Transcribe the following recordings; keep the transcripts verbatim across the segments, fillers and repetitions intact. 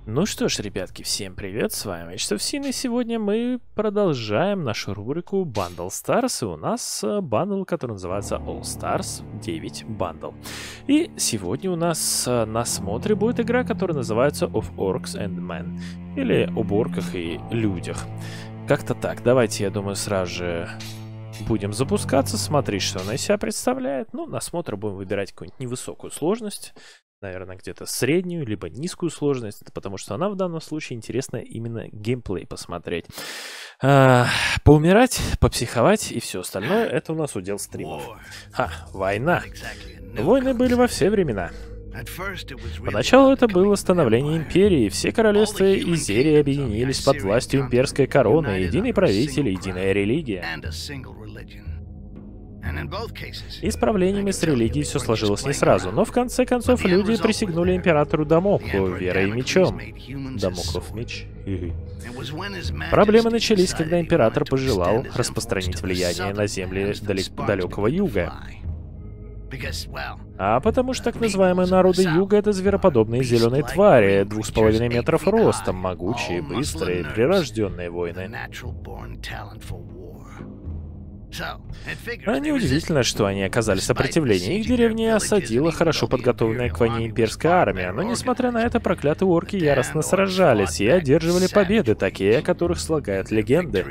Ну что ж, ребятки, всем привет, с вами Мечтовсин, и сегодня мы продолжаем нашу рубрику Bundle Stars, и у нас э, бандл, который называется All Stars девять Bundle. И сегодня у нас э, на смотре будет игра, которая называется Of Orcs and Men, или об орках и людях. Как-то так, давайте, я думаю, сразу же будем запускаться, смотреть, что она из себя представляет. Ну, на смотр будем выбирать какую-нибудь невысокую сложность. Наверное, где-то среднюю, либо низкую сложность, потому что она в данном случае интересна именно геймплей посмотреть. А, поумирать, попсиховать и все остальное, это у нас удел стримов. Ха, война. Войны были во все времена. Поначалу это было становление империи, все королевства Изерии объединились под властью имперской короны, единый правитель, единая религия. И с правлениями с религией все сложилось не сразу, но в конце концов люди присягнули императору Дамоклу верой и мечом. Дамоклов меч. Проблемы начались, когда император пожелал распространить влияние на земли далек- далекого юга. А потому что так называемые народы юга — это звероподобные зеленые твари, двух с половиной метров ростом, могучие, быстрые, прирожденные воины. А неудивительно, что они оказали сопротивление. Их деревни осадила хорошо подготовленная к войне имперская армия, но несмотря на это, проклятые орки яростно сражались и одерживали победы, такие, о которых слагают легенды.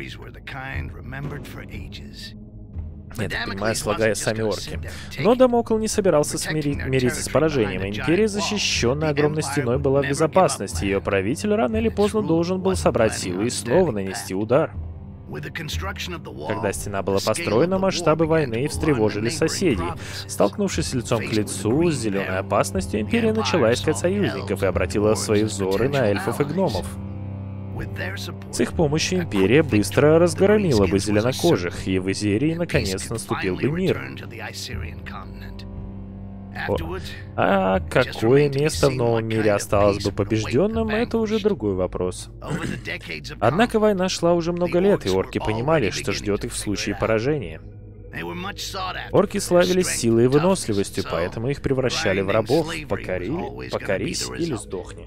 Я так понимаю, слагая сами орки. Но Дамокл не собирался смири... мириться с поражением. Империя, защищенная огромной стеной, была в безопасности. Ее правитель рано или поздно должен был собрать силы и снова нанести удар. Когда стена была построена, масштабы войны встревожили соседей. Столкнувшись лицом к лицу с зеленой опасностью, Империя начала искать союзников и обратила свои взоры на эльфов и гномов. С их помощью Империя быстро разгромила бы зеленокожих, и в Изерии наконец наступил бы мир. О. А какое место в новом мире осталось бы побежденным, это уже другой вопрос. Однако война шла уже много лет, и орки понимали, что ждет их в случае поражения. Орки славились силой и выносливостью, поэтому их превращали в рабов. Покорили, покорись или сдохни.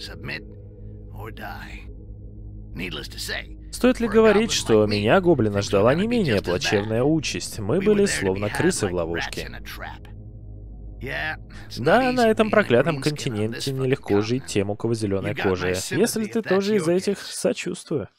Стоит ли говорить, что меня, гоблина, ждала не менее плачевная участь? Мы были словно крысы в ловушке. Да, на этом проклятом континенте нелегко жить тем, у кого зеленая кожа. Если ты тоже из этих, сочувствую.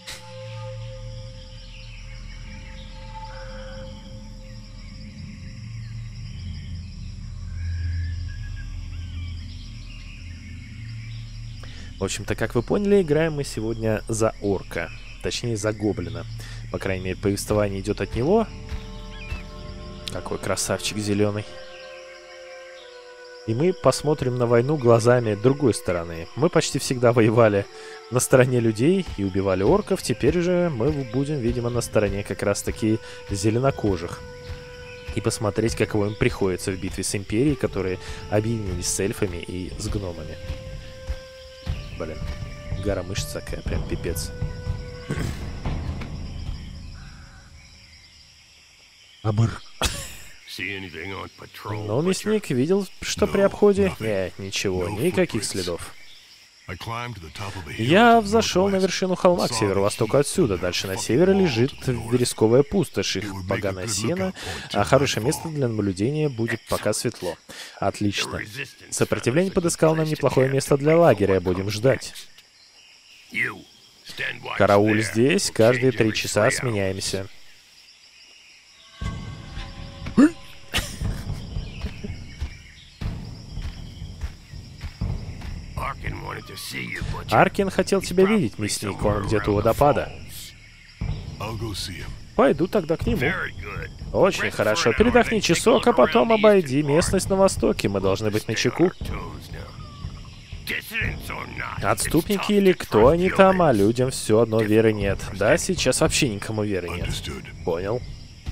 В общем-то, как вы поняли, играем мы сегодня за орка. Точнее, за гоблина. По крайней мере, повествование идет от него. Какой красавчик зеленый. И мы посмотрим на войну глазами другой стороны. Мы почти всегда воевали на стороне людей и убивали орков. Теперь же мы будем, видимо, на стороне как раз-таки зеленокожих. И посмотреть, каково им приходится в битве с Империей, которые объединились с эльфами и с гномами. Блин, гора мышц такая, прям пипец. Абыр. Но мясник видел, что при обходе? Нет, ничего, никаких следов. Я взошел на вершину холма к северо-востоку отсюда. Дальше на севере лежит вересковая пустошь, их поганое сено, а хорошее место для наблюдения будет, пока светло. Отлично. Сопротивление подыскал нам неплохое место для лагеря, будем ждать. Карауль здесь, каждые три часа сменяемся. Аркин хотел тебя видеть, мясник, он где-то у водопада. Пойду тогда к нему. Очень хорошо. Передохни часок, а потом обойди местность на востоке. Мы должны быть начеку. Отступники или кто они там, а людям все одно веры нет. Да, сейчас вообще никому веры нет. Понял.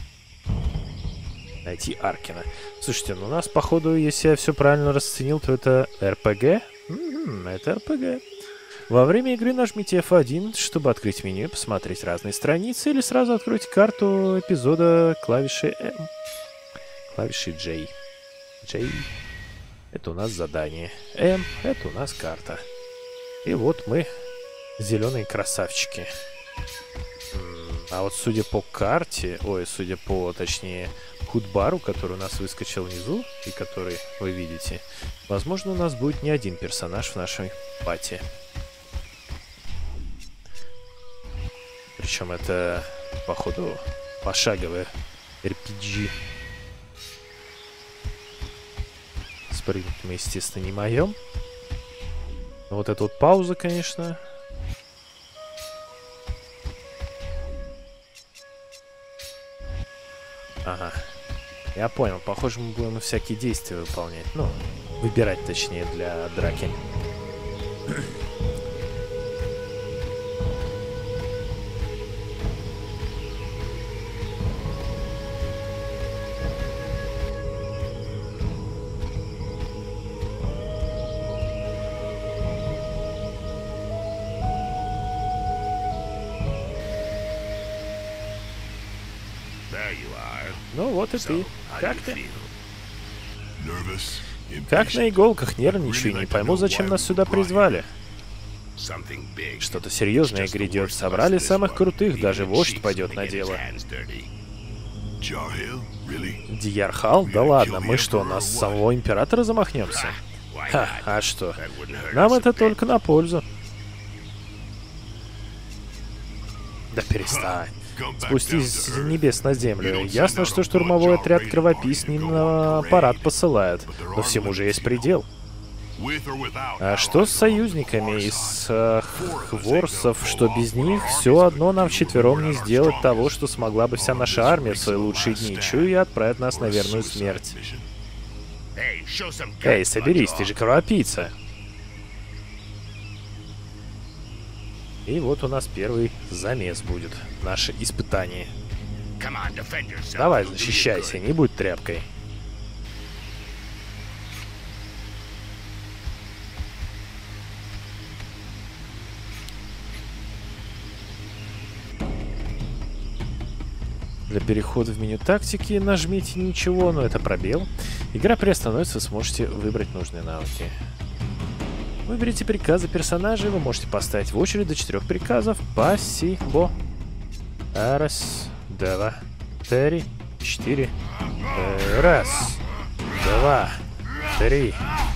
Найти Аркина. Слушайте, ну у нас, походу, если я все правильно расценил, то это эр пэ гэ. М-м, это эр пэ гэ. Во время игры нажмите эф один, чтобы открыть меню и посмотреть разные страницы, или сразу откройте карту эпизода клавишей эм. Клавишей джей. джей. Это у нас задание. эм. Это у нас карта. И вот мы, зеленые красавчики. А вот судя по карте, ой, судя по, точнее, худбару, который у нас выскочил внизу, и который вы видите, возможно, у нас будет не один персонаж в нашей пати. Причем это, походу, пошаговое эр пи джи. Спрыгнуть мы, естественно, не моем. Но вот эта вот пауза, конечно. Ага. Я понял. Похоже, мы будем всякие действия выполнять. Ну, выбирать, точнее, для драки. Ну вот и ты. Как ты? Как на иголках, нервничаю, не пойму, зачем нас сюда призвали. Что-то серьезное грядет. Собрали самых крутых, даже вождь пойдет на дело. Диархал? Да ладно, мы что, нас самого императора замахнемся? Ха, а что? Нам это только на пользу. Да перестань. Спустись с небес на землю. Ясно, что штурмовой отряд кровопийц не на парад посылает, но всему же есть предел. А что с союзниками из э, хворсов, что без них все одно нам вчетвером не сделать того, что смогла бы вся наша армия в свои лучшие дни, чую, и отправить нас на верную смерть. Эй, соберись, ты же кровопийца. И вот у нас первый замес будет. Наше испытание. Давай, защищайся, не будь тряпкой. Для перехода в меню тактики нажмите ничего, но это пробел. Игра приостановится, сможете выбрать нужные навыки. Выберите приказы персонажей, вы можете поставить в очередь до четырех приказов. Спасибо. Раз, два, три, четыре. Раз, два, три.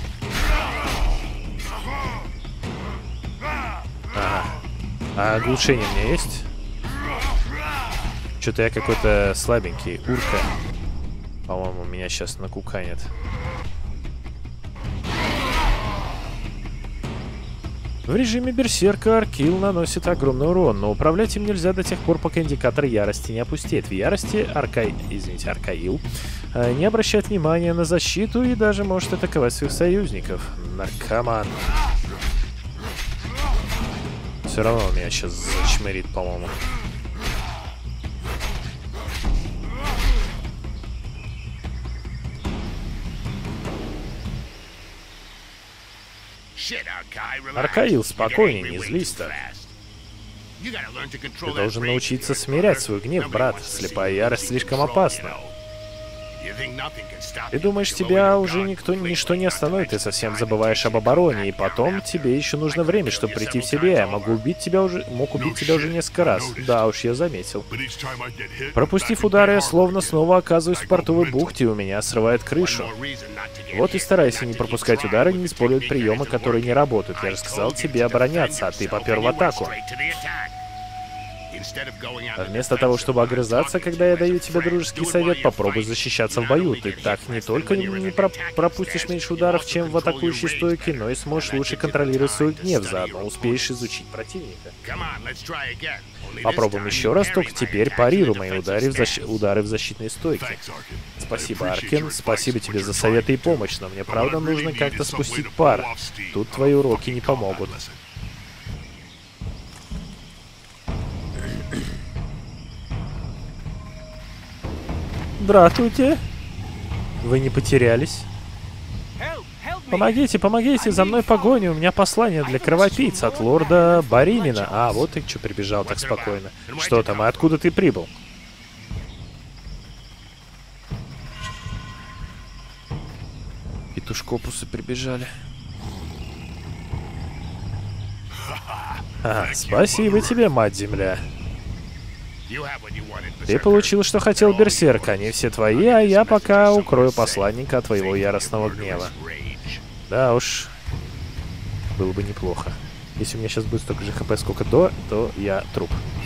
Ага. А оглушение у меня есть? Что-то я какой-то слабенький. Урка. По-моему, меня сейчас накуканит. В режиме берсерка Аркил наносит огромный урон, но управлять им нельзя до тех пор, пока индикатор ярости не опустеет. В ярости Аркай... Извините, Аркаил э, не обращает внимания на защиту и даже может атаковать своих союзников. Наркоман. Все равно он меня сейчас зачмырит, по-моему. Аркаил, спокойнее, не злись так. Ты должен научиться смирять свой гнев, брат. Слепая ярость слишком опасна. Ты думаешь, тебя уже никто, ничто не остановит, ты совсем забываешь об обороне, и потом тебе еще нужно время, чтобы прийти в себя. Я могу убить тебя уже, мог убить тебя уже несколько раз. Да уж, я заметил. Пропустив удары, я словно снова оказываюсь в портовой бухте, и у меня срывает крышу. Вот и старайся не пропускать удары, не использовать приемы, которые не работают. Я же сказал тебе обороняться, а ты попер в атаку. А вместо того, чтобы огрызаться, когда я даю тебе дружеский совет, попробуй защищаться в бою. Ты так не только не про пропустишь меньше ударов, чем в атакующей стойке, но и сможешь лучше контролировать свой гнев, заодно успеешь изучить противника. Попробуем еще раз, только теперь парируй мои удары в, защ... удары в защитной стойке. Спасибо, Аркен, спасибо тебе за советы и помощь, но мне правда нужно как-то спустить пар. Тут твои уроки не помогут. Здравствуйте. Вы не потерялись? Помогите, помогите, за мной погоня. У меня послание для кровопийца от лорда Баримина. А, вот ты что прибежал так спокойно. Что там, и откуда ты прибыл? Петушкопусы прибежали. А, спасибо тебе, мать-земля. Ты получил, что хотел, Берсерк. Они все твои, а я пока укрою посланника от твоего яростного гнева. Да уж. Было бы неплохо. Если у меня сейчас будет столько же хп, сколько до, то я труп.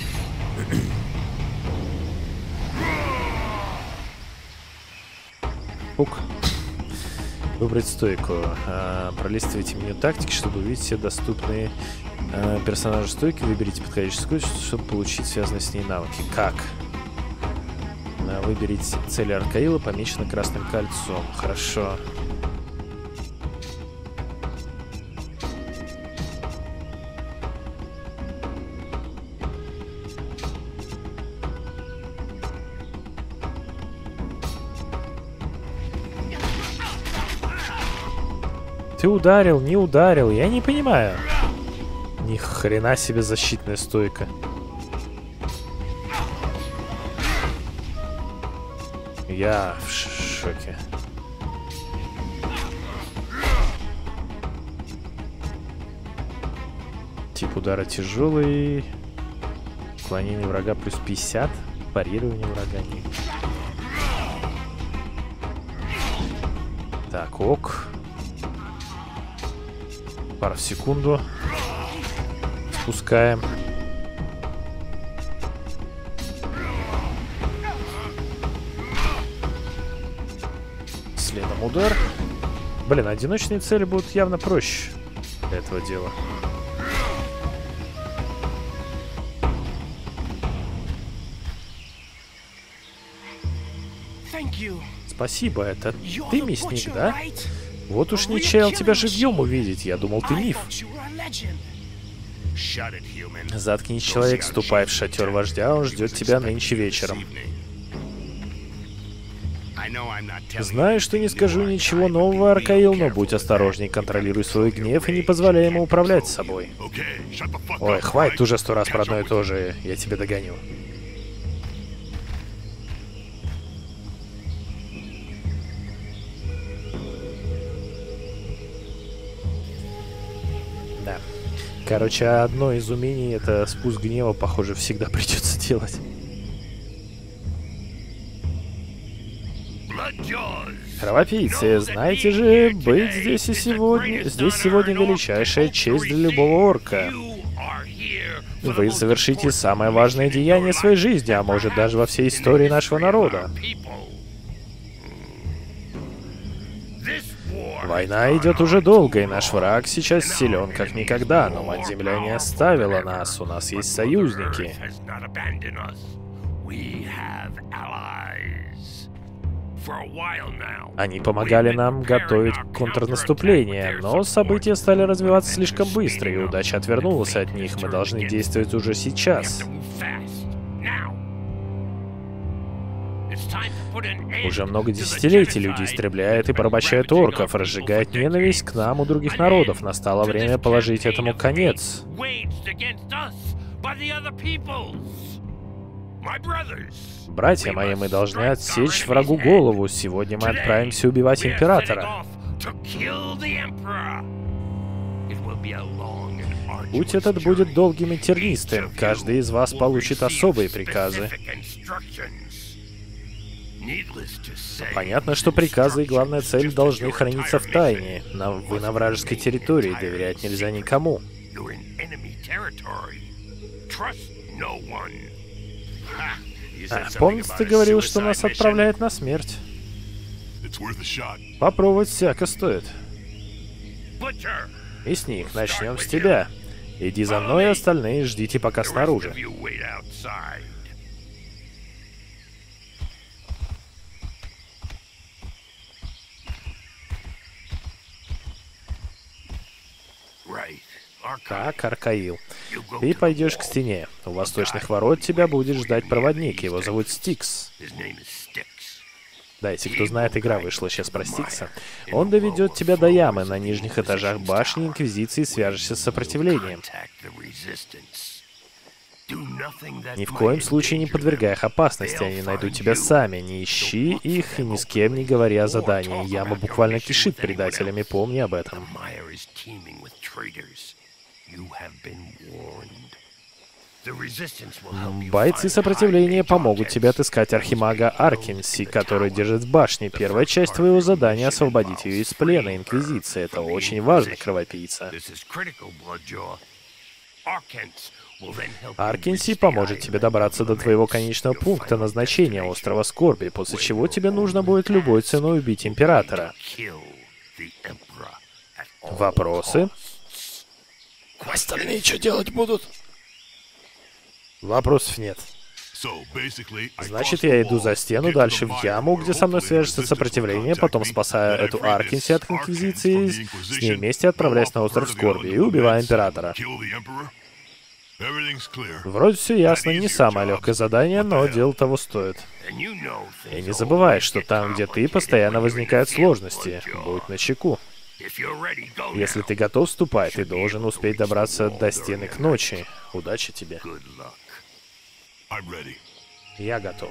Пук. Выбрать стойку. А, пролистывайте меню тактики, чтобы увидеть все доступные а, персонажи стойки. Выберите подходящую стойку, чтобы получить связанные с ней навыки. Как? А, выберите цели Аркаила, помеченные красным кольцом. Хорошо. Ты ударил, не ударил, я не понимаю. Ни хрена себе защитная стойка. Я в шоке. Тип удара тяжелый. Уклонение врага плюс пятьдесят. Парирование врага нет. Так, ок. Пару в секунду. Спускаем. Следом удар. Блин, одиночные цели будут явно проще для этого дела. Спасибо, это ты мясник, да? Вот уж не чаял тебя живьем увидеть. Я думал, ты миф. Заткнись, человек, ступай в шатер вождя, он ждет тебя нынче вечером. Знаю, что не скажу ничего нового, Аркаил, но будь осторожней, контролируй свой гнев и не позволяй ему управлять собой. Ой, хватит уже сто раз про одно и то же, я тебя догоню. Да. Короче, одно из умений — это спуск гнева, похоже, всегда придется делать. Кровопийцы, знаете же, быть здесь и сегодня... Здесь сегодня величайшая честь для любого орка. Вы совершите самое важное деяние своей жизни, а может даже во всей истории нашего народа. Война идет уже долго, и наш враг сейчас силен как никогда, но Мать-Земля не оставила нас, у нас есть союзники. Они помогали нам готовить контрнаступление, но события стали развиваться слишком быстро, и удача отвернулась от них. Мы должны действовать уже сейчас. Уже много десятилетий люди истребляют и порабощают орков, разжигают ненависть к нам у других народов. Настало время положить этому конец. Братья мои, мы должны отсечь врагу голову. Сегодня мы отправимся убивать Императора. Путь этот будет долгим и тернистым. Каждый из вас получит особые приказы. Понятно, что приказы и главная цель должны храниться в тайне. На, вы на вражеской территории, доверять нельзя никому. А, помнится, ты говорил, что нас отправляет на смерть. Попробовать всяко стоит. Мясник, начнем с тебя. Иди за мной, остальные ждите пока снаружи. Так, Аркаил. Ты пойдешь к стене. У восточных ворот тебя будет ждать проводник. Его зовут Стикс. Да, если кто знает, игра вышла сейчас про Стикса. Он доведет тебя до ямы на нижних этажах башни Инквизиции и свяжешься с сопротивлением. Ни в коем случае не подвергай их опасности, они найдут тебя сами. Не ищи их и ни с кем не говори о задании. Яма буквально кишит предателями, помни об этом. Бойцы сопротивления помогут тебе отыскать архимага Аркенси, который держит в башне. Первая часть твоего задания — освободить ее из плена Инквизиции. Это очень важно, кровопийца. Аркенси поможет тебе добраться до твоего конечного пункта назначения — острова Скорби, после чего тебе нужно будет любой ценой убить Императора. Вопросы? Остальные что делать будут? Вопросов нет. Значит, я иду за стену, дальше в яму, где со мной свяжется сопротивление, потом спасаю эту Аркенси от Инквизиции, с ней вместе отправляюсь на остров Скорби и убиваю Императора. Вроде все ясно, не самое легкое задание, но дело того стоит. И не забывай, что там, где ты, постоянно возникают сложности. Будь начеку. Если ты готов, ступай, ты должен успеть добраться до стены к ночи. Удачи тебе. Я готов.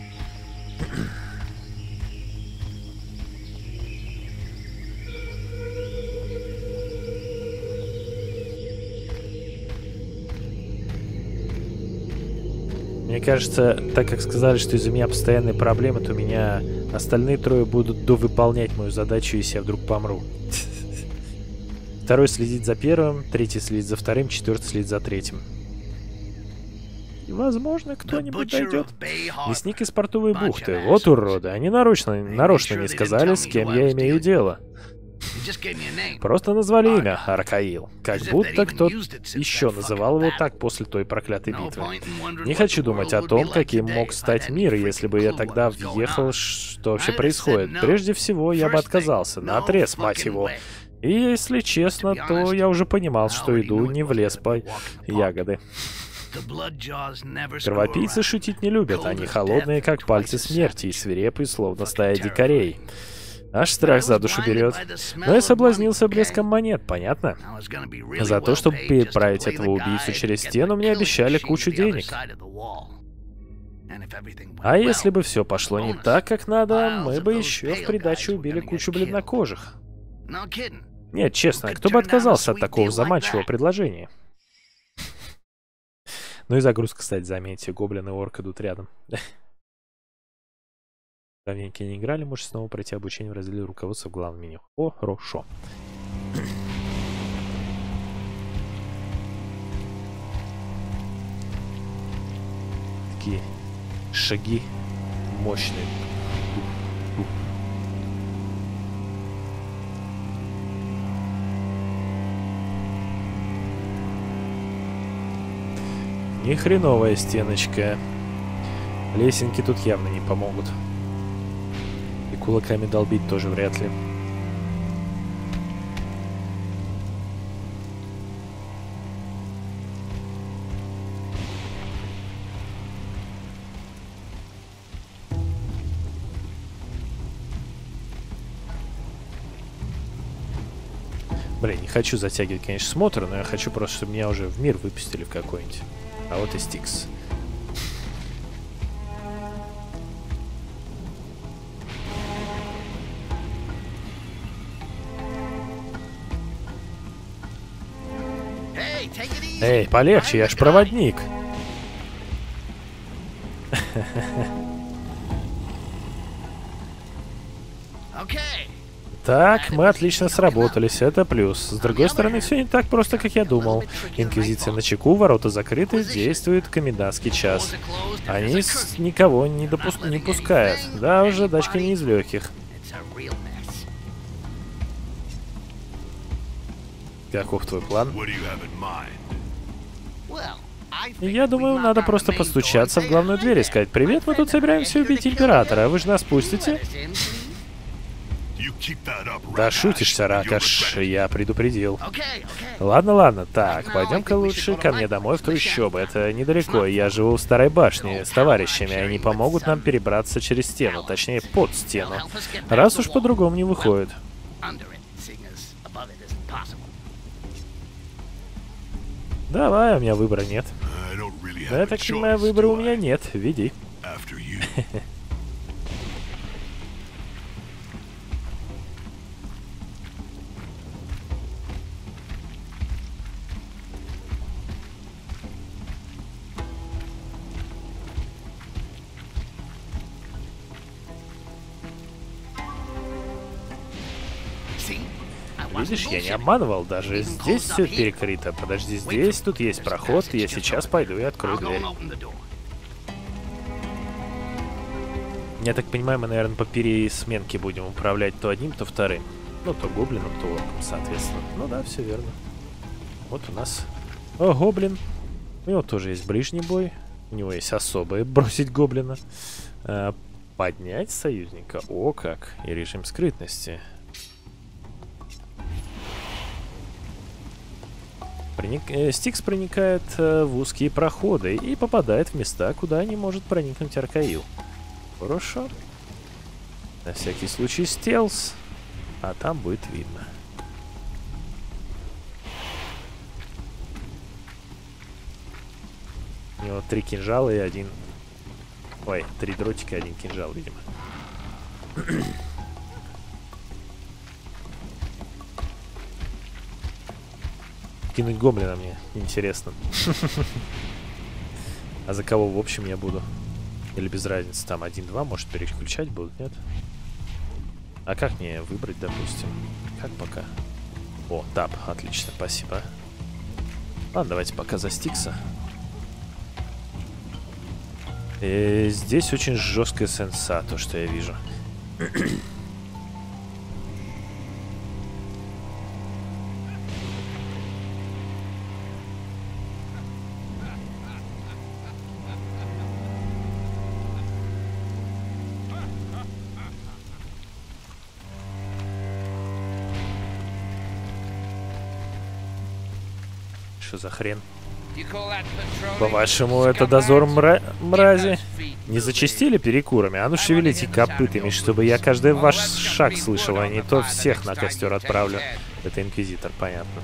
Мне кажется, так как сказали, что из-за меня постоянные проблемы, то меня остальные трое будут довыполнять мою задачу, если я вдруг помру. Второй следит за первым, третий следит за вторым, четвертый следит за третьим. И, возможно, кто-нибудь дойдет. Лесник из портовой бухты. Вот уроды. Они нарочно, нарочно не сказали, с кем я имею дело. Просто назвали имя — Аркаил. Как будто кто-то еще называл его так после той проклятой битвы. Не хочу думать о том, каким мог стать мир, если бы я тогда въехал, что вообще происходит. Прежде всего, я бы отказался. Наотрез, мать его. И если честно, то я уже понимал, что иду не в лес по ягоды. Кровопийцы шутить не любят. Они холодные, как пальцы смерти, и свирепые, словно стая дикарей. Аж страх за душу берет. Но я соблазнился блеском монет, понятно? За то, чтобы переправить этого убийцу через стену, мне обещали кучу денег. А если бы все пошло не так, как надо, мы бы еще в придачу убили кучу бледнокожих. Нет, честно, кто бы отказался от такого заманчивого предложения? Ну и загрузка, кстати, заметьте, гоблин и орк идут рядом. Давненько не играли, можете снова пройти обучение в разделе руководства в главном меню. О, хорошо. Такие шаги мощные. Ни хреновая стеночка. Лесенки тут явно не помогут. И кулаками долбить тоже вряд ли. Блин, не хочу затягивать, конечно, смотр, но я хочу просто, чтобы меня уже в мир выпустили в какой-нибудь. А вот и Стикс. Эй, полегче, я ж проводник. Так, мы отлично сработались, это плюс. С другой стороны, все не так просто, как я думал. Инквизиция начеку, ворота закрыты, действует комендантский час. Они с никого не, допус... не пускают. Да, уже дачка не из легких. Каков твой план? Я думаю, надо просто постучаться в главную дверь и сказать: «Привет, мы тут собираемся убить Императора, вы же нас пустите?» Да шутишься, Ракаш, я предупредил. Ладно, ладно, так, пойдем-ка лучше ко мне домой в трущобы. Это недалеко, я живу в старой башне с товарищами, они помогут нам перебраться через стену, точнее под стену. Раз уж по-другому не выходит. Давай, у меня выбора нет. Да, я так понимаю, выбора у меня нет, веди. Видишь, я не обманывал. Даже здесь все перекрыто. Подожди, здесь тут есть проход. Я сейчас пойду и открою дверь. Я так понимаю, мы, наверное, по пересменке будем управлять то одним, то вторым. Ну, то гоблином, то орком, соответственно. Ну да, все верно. Вот у нас... О, гоблин. У него тоже есть ближний бой. У него есть особое бросить гоблина. А, поднять союзника. О, как. И режим скрытности. Проник... Э, Стикс проникает э, в узкие проходы и попадает в места, куда не может проникнуть Аркаил. Хорошо. На всякий случай стелс. А там будет видно. У него три кинжала и один... Ой, три дротика и один кинжал, видимо. Кинуть гоблина мне интересно. А за кого в общем я буду? Или без разницы, там один-два, может переключать будут, нет? А как мне выбрать, допустим? Как пока? О, тап, отлично, спасибо. Ладно, давайте пока за Стикса. И здесь очень жесткая сенса, то, что я вижу. Что за хрен? По-вашему, это дозор мра... мрази? Не зачастили перекурами? А ну шевелите копытами, чтобы я каждый ваш шаг слышал, а не то всех на костер отправлю. Это инквизитор, понятно.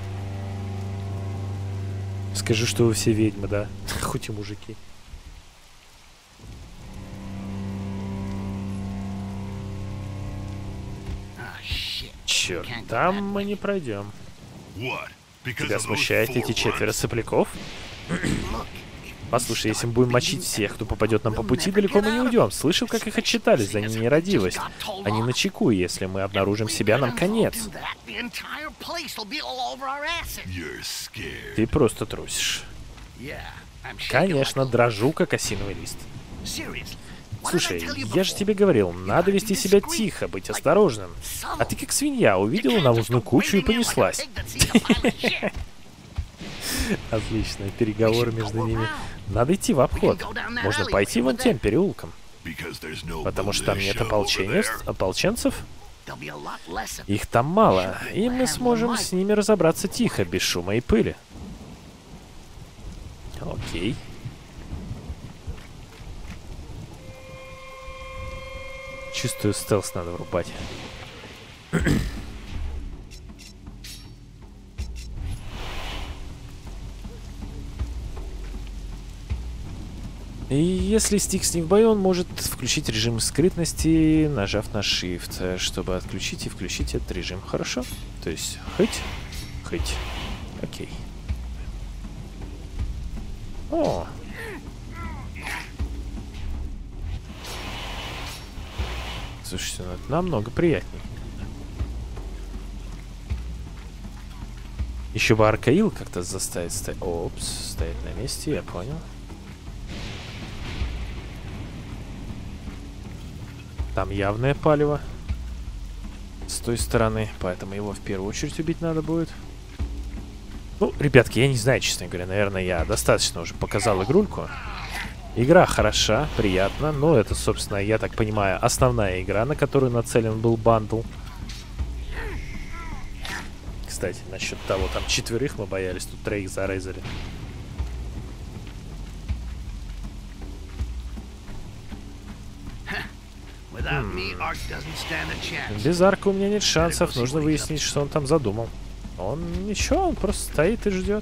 Скажи, что вы все ведьмы, да? Хоть и мужики. Черт, там мы не пройдем. Тебя смущает эти четверо сопляков? Послушай, если мы будем мочить всех, кто попадет нам по пути, далеко мы не уйдем. Слышал, как их отчитались за нерадивость. Они начеку, если мы обнаружим себя, нам конец. Ты просто трусишь. Конечно, дрожу, как осиновый лист. Слушай, я же тебе говорил, надо вести себя тихо, быть осторожным. А ты как свинья увидела навозную кучу и понеслась. Отлично, переговоры между ними. Надо идти в обход. Можно пойти вон тем переулком. Потому что там нет ополченец, ополченцев. Их там мало, и мы сможем с ними разобраться тихо, без шума и пыли. Окей. Чувствую, стелс надо врубать. И если Стикс не в бою, он может включить режим скрытности, нажав на Shift, чтобы отключить и включить этот режим. Хорошо? То есть, хоть, хоть. Окей. О! Слушайте, ну это намного приятней. Еще бы Аркаил как-то заставить стоять. Опс, стоять на месте, я понял. Там явное палево с той стороны, поэтому его в первую очередь убить надо будет. Ну, ребятки, я не знаю, честно говоря, наверное, я достаточно уже показал игрульку. Игра хороша, приятна, но это, собственно, я так понимаю, основная игра, на которую нацелен был бандл. Кстати, насчет того, там четверых мы боялись, тут троих зарезали. Без арка у меня нет шансов, нужно выяснить, что он там задумал. Он ничего, он просто стоит и ждет.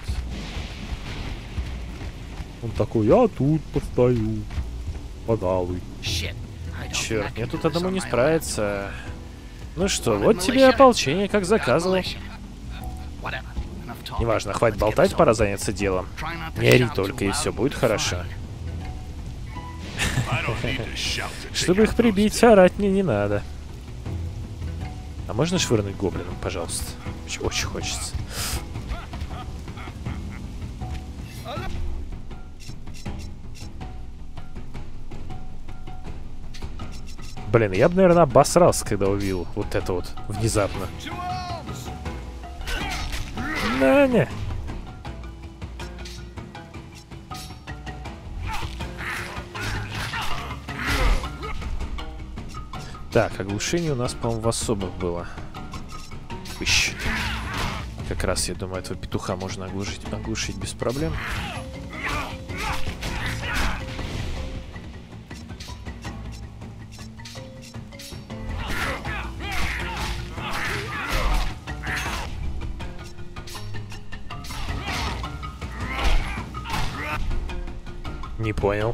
Он такой, я тут постою. Пожалуй. Черт, мне тут одному не справиться. Ну что, вот тебе ополчение, как заказывал. Неважно, хватит болтать, пора заняться делом. Не ори только, и все будет хорошо. Чтобы их прибить, орать мне не надо. А можно швырнуть гоблином, пожалуйста? Очень, очень хочется. Блин, я бы, наверное, обосрался, когда увидел вот это вот внезапно. Да, не. Так, оглушение у нас, по-моему, в особых было. Ищ. Как раз, я думаю, этого петуха можно оглушить, оглушить без проблем. Не понял.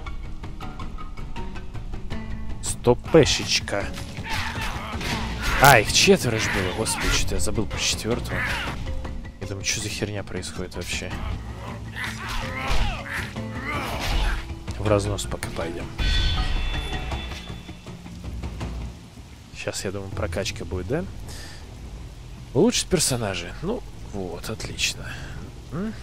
Стопешечка. А, их четверо же было. Господи, что-то я забыл про четвертого. Я думаю, что за херня происходит вообще. В разнос пока пойдем. Сейчас, я думаю, прокачка будет, да? Улучшить персонажи. Ну, вот, отлично. М?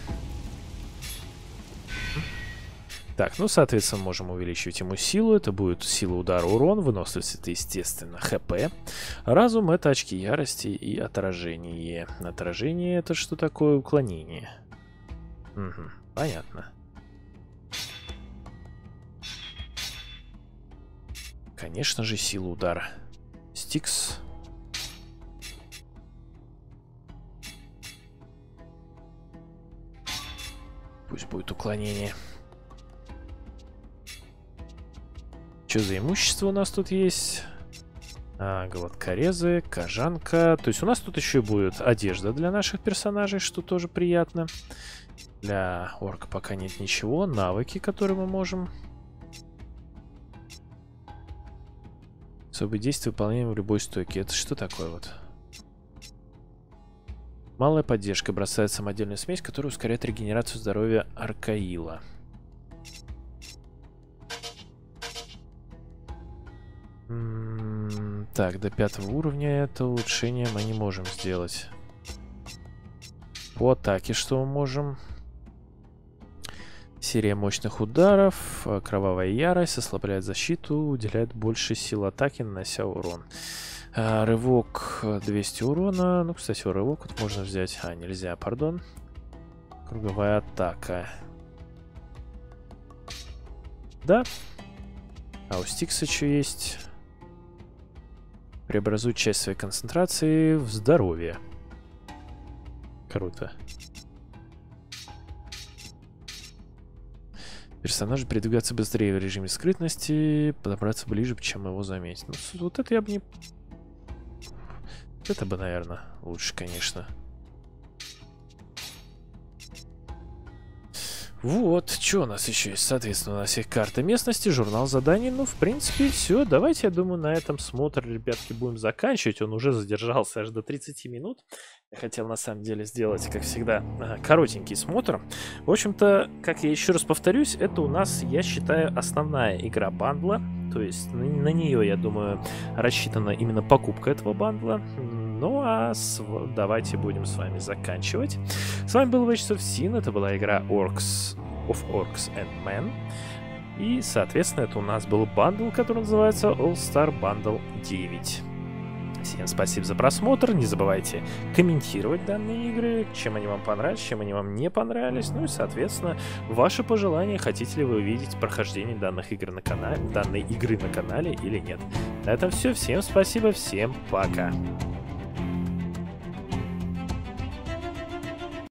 Так, ну, соответственно, можем увеличивать ему силу. Это будет сила удара, урон. Выносливость — это, естественно, ХП. Разум — это очки ярости и отражение. Отражение — это что такое? Уклонение. Угу, понятно. Конечно же, сила удара. Стикс. Пусть будет уклонение. Что за имущество у нас тут есть? А, голодкорезы, кожанка. То есть у нас тут еще будет одежда для наших персонажей, что тоже приятно. Для орка пока нет ничего. Навыки, которые мы можем. Особые действия выполняем в любой стойке. Это что такое вот? Малая поддержка. Бросает самодельную смесь, которая ускоряет регенерацию здоровья Аркаила. М-м, так, до пятого уровня это улучшение мы не можем сделать. По атаке что мы можем? Серия мощных ударов. Кровавая ярость ослабляет защиту, уделяет больше сил атаки, нанося урон. А, рывок двести урона. Ну, кстати, рывок вот можно взять. А, нельзя, пардон. Круговая атака. Да. А у Стикса что есть? Преобразует часть своей концентрации в здоровье. Круто. Персонаж передвигаться быстрее в режиме скрытности, подобраться ближе, чем его заметить. Ну, вот это я бы не... Это бы, наверное, лучше, конечно. Вот, что у нас еще есть? Соответственно, у нас есть карта местности, журнал заданий. Ну, в принципе, все. Давайте, я думаю, на этом смотр, ребятки, будем заканчивать. Он уже задержался аж до тридцати минут. Я хотел, на самом деле, сделать, как всегда, коротенький смотр. В общем-то, как я еще раз повторюсь, это у нас, я считаю, основная игра бандла. То есть на, на нее, я думаю, рассчитана именно покупка этого бандла. Ну а с... давайте будем с вами заканчивать. С вами был Age of Sin. Это была игра Orcs of Orcs and Men. И, соответственно, это у нас был бандл, который называется All Star Bundle девять. Всем спасибо за просмотр. Не забывайте комментировать данные игры, чем они вам понравились, чем они вам не понравились. Ну и, соответственно, ваши пожелания. Хотите ли вы увидеть прохождение данных игр на канале, данной игры на канале или нет. На этом все. Всем спасибо. Всем пока.